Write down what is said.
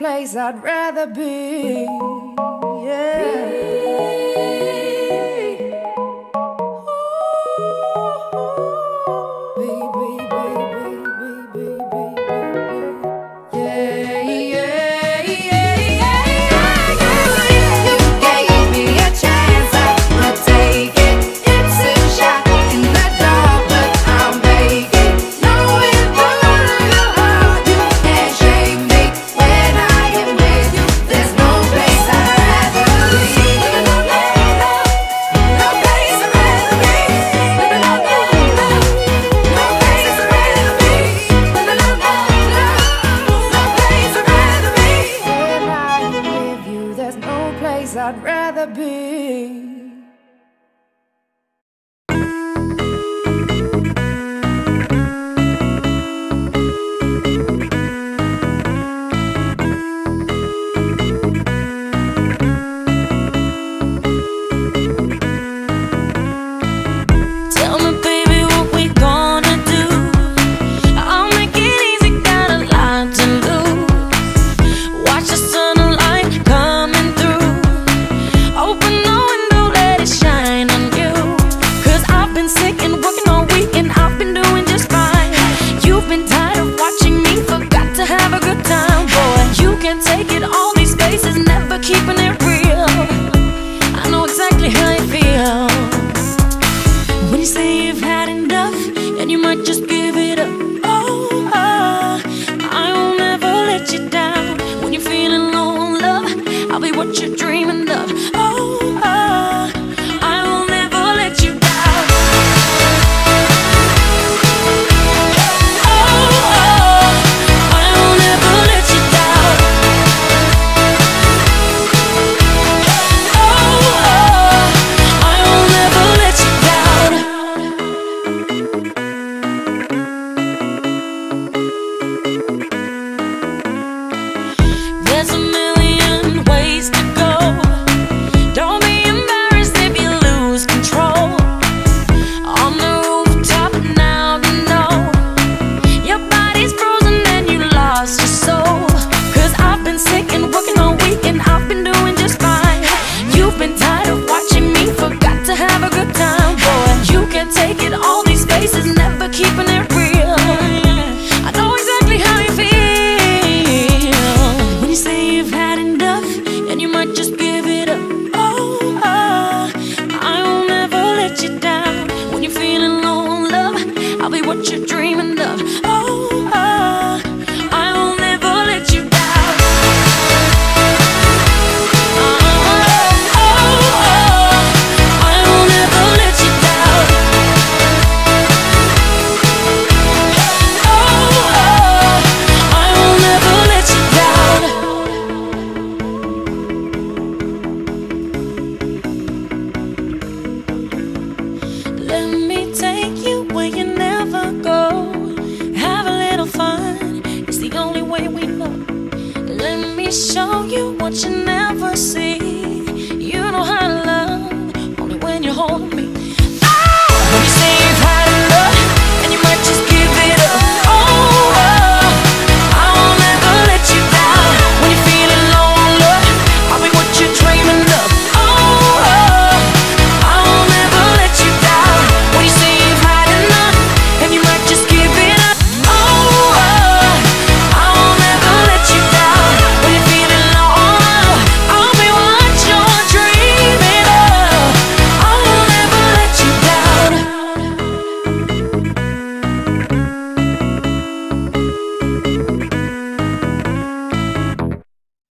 place I'd rather be. Yeah. I'd rather be. Take it all these spaces, never keeping it real. I know exactly how you feel when you say you've had enough and you might just give it up. Oh, I will never let you down. When you're feeling low on love, I'll be what you're dreaming of. Oh, I will never let you down. Take it all these spaces, never keeping it real. I know exactly how you feel when you say you've had enough and you might just give it up. Oh, I will never let you down. When you're feeling low on love, I'll be what you're dreaming of.